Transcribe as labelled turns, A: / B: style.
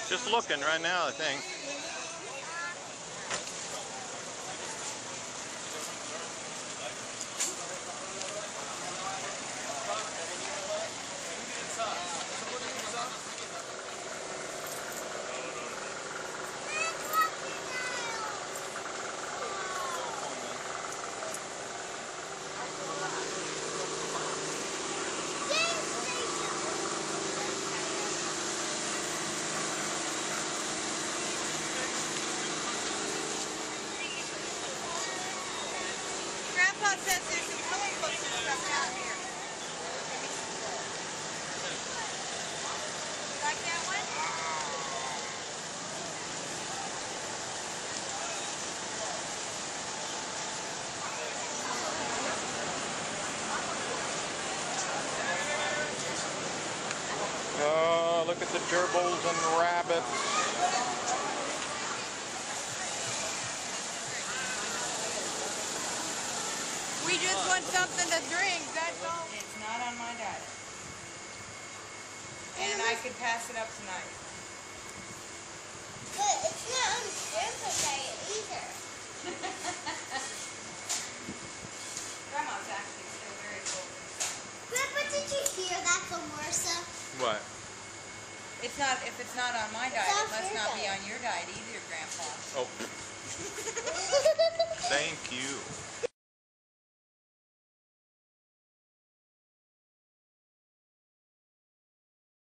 A: Just looking right now, I think.
B: Grandpa says there's some comic books and stuff down here. You like that one?
A: Oh, look at the gerbils and the rabbits.
B: We just want something to drink, that's all. It's not on my diet. And I could pass it up tonight.
C: But it's not on Grandpa's diet either.
B: Grandma's actually still very full.
C: Grandpa, did you hear that from Marissa?
A: What?
B: It's not, if it's not on my diet,
C: off
B: it must
C: your
B: not be
C: diet.
B: on your diet either, Grandpa.
A: Oh. Thank you.